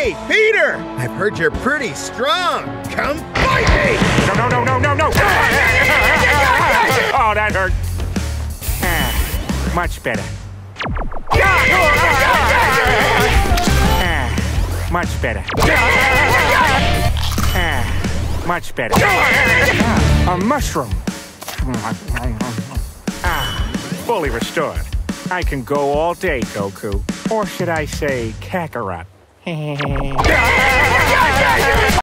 Hey, Peter! I've heard you're pretty strong. Come fight me! No! Oh, that hurt. Much better. Much better. Much better. A mushroom. Fully restored. I can go all day, Goku. Or should I say, Kakarot?